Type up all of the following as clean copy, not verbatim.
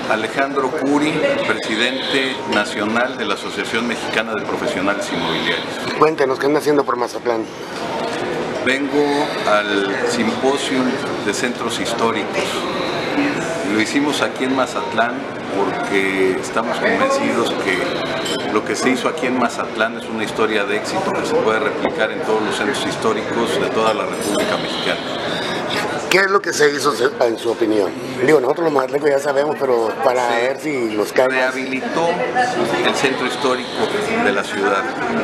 Alejandro Curi, presidente nacional de la Asociación Mexicana de Profesionales Inmobiliarios. Cuéntenos, ¿qué anda haciendo por Mazatlán? Vengo al simposio de centros históricos. Lo hicimos aquí en Mazatlán porque estamos convencidos que lo que se hizo aquí en Mazatlán es una historia de éxito que se puede replicar en todos los centros históricos de toda la República Mexicana. ¿Qué es lo que se hizo en su opinión? Digo, nosotros los mazatlecos ya sabemos, pero para ver si los cae. Rehabilitó el centro histórico de la ciudad.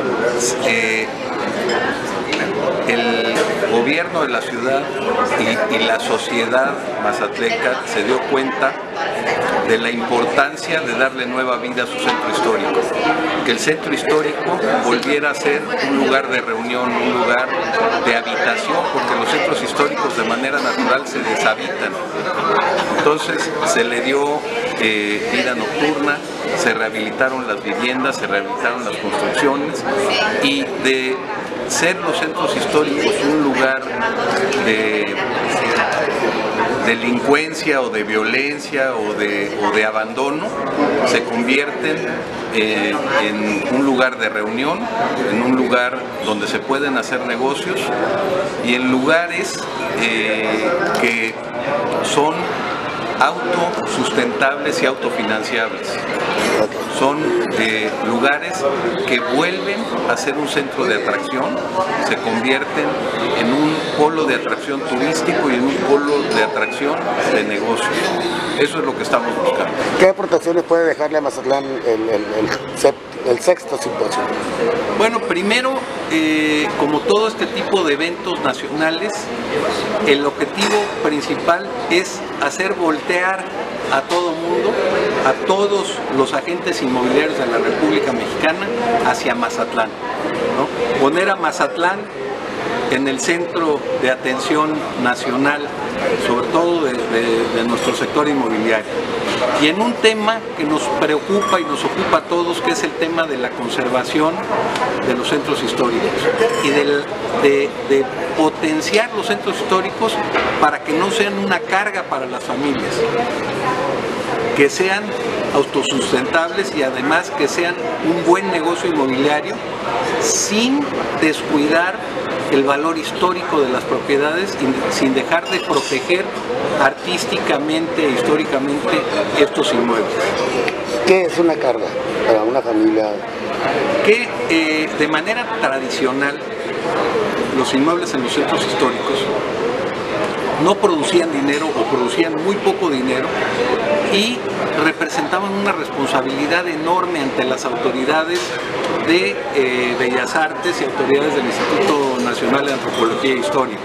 El gobierno de la ciudad y la sociedad mazatleca se dio cuenta de la importancia de darle nueva vida a su centro histórico, que el centro histórico volviera a ser un lugar de reunión, un lugar de habitación, porque los centros históricos de manera natural se deshabitan. Entonces se le dio vida nocturna, se rehabilitaron las viviendas, se rehabilitaron las construcciones, y de ser los centros históricos un lugar de delincuencia o de violencia o de abandono, se convierten en un lugar de reunión, en un lugar donde se pueden hacer negocios y en lugares que son autosustentables y autofinanciables. Son lugares que vuelven a ser un centro de atracción, se convierten en un polo de atracción turístico y en un polo de atracción de negocios. Eso es lo que estamos buscando. ¿Qué aportaciones puede dejarle a Mazatlán el sexto simposio? Bueno, primero, como todo este tipo de eventos nacionales, el objetivo principal es hacer voltear a todo mundo, a todos los agentes inmobiliarios de la República Mexicana hacia Mazatlán, ¿no? Poner a Mazatlán en el centro de atención nacional, sobre todo de nuestro sector inmobiliario. Y en un tema que nos preocupa y nos ocupa a todos, que es el tema de la conservación de los centros históricos y de potenciar los centros históricos para que no sean una carga para las familias, que sean autosustentables y además que sean un buen negocio inmobiliario sin descuidar el valor histórico de las propiedades y sin dejar de proteger artísticamente e históricamente estos inmuebles. ¿Qué es una carga para una familia? Que de manera tradicional los inmuebles en los centros históricos no producían dinero o producían muy poco dinero y representaban una responsabilidad enorme ante las autoridades de Bellas Artes y autoridades del Instituto Nacional de Antropología e Historia.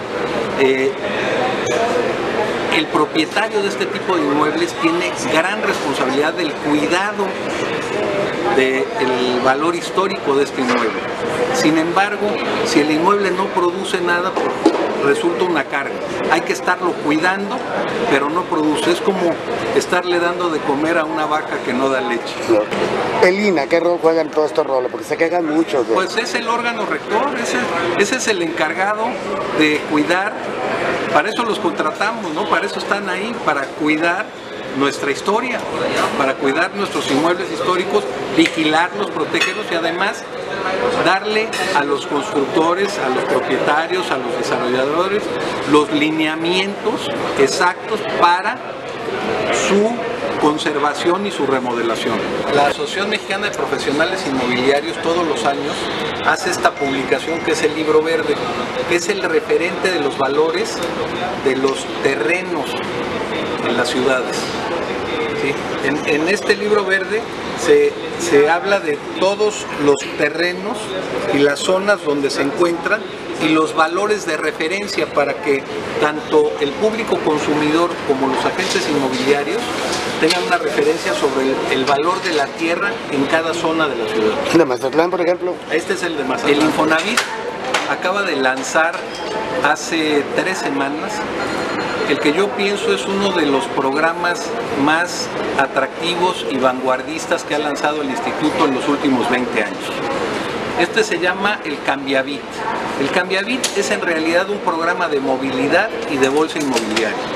El propietario de este tipo de inmuebles tiene gran responsabilidad del cuidado del valor histórico de este inmueble. Sin embargo, si el inmueble no produce nada, resulta una carga. Hay que estarlo cuidando, pero no produce. Es como estarle dando de comer a una vaca que no da leche. El INAH, ¿qué rol juegan todos estos roles? Porque se quejan muchos. Pues es el órgano rector, ese es el encargado de cuidar. Para eso los contratamos, ¿no? Para eso están ahí, para cuidar nuestra historia, para cuidar nuestros inmuebles históricos, vigilarlos, protegerlos y además darle a los constructores, a los propietarios, a los desarrolladores los lineamientos exactos para su conservación y su remodelación. La Asociación Mexicana de Profesionales Inmobiliarios todos los años hace esta publicación que es el Libro Verde, que es el referente de los valores de los terrenos en las ciudades. ¿Sí? En este Libro Verde se habla de todos los terrenos y las zonas donde se encuentran y los valores de referencia para que tanto el público consumidor como los agentes inmobiliarios tengan una referencia sobre el valor de la tierra en cada zona de la ciudad. ¿De Mazatlán, por ejemplo? Este es el de Mazatlán. El Infonavit acaba de lanzar hace 3 semanas el que yo pienso es uno de los programas más atractivos y vanguardistas que ha lanzado el Instituto en los últimos 20 años. Este se llama el Cambiavit. El Cambiavit es en realidad un programa de movilidad y de bolsa inmobiliaria.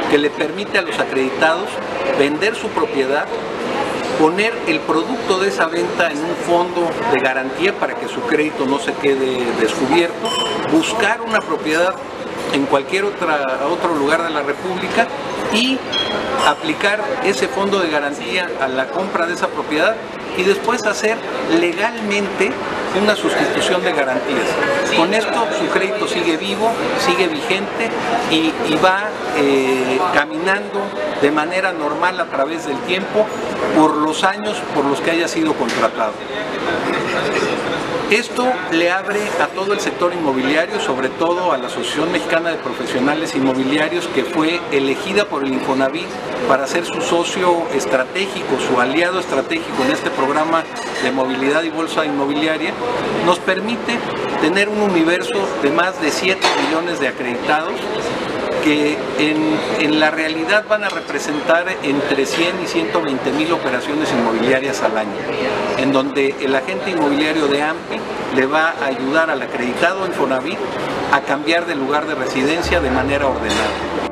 que le permite a los acreditados vender su propiedad, poner el producto de esa venta en un fondo de garantía para que su crédito no se quede descubierto, buscar una propiedad en cualquier otro lugar de la República y aplicar ese fondo de garantía a la compra de esa propiedad y después hacer legalmente una sustitución de garantías. Con esto su crédito sigue vivo, sigue vigente y va caminando de manera normal a través del tiempo por los años por los que haya sido contratado. Esto le abre a todo el sector inmobiliario, sobre todo a la Asociación Mexicana de Profesionales Inmobiliarios, que fue elegida por el Infonavit para ser su socio estratégico, su aliado estratégico en este programa de movilidad y bolsa inmobiliaria, nos permite tener un universo de más de 7 millones de acreditados que en la realidad van a representar entre 100 y 120 mil operaciones inmobiliarias al año, en donde el agente inmobiliario de AMPI le va a ayudar al acreditado Infonavit a cambiar de lugar de residencia de manera ordenada.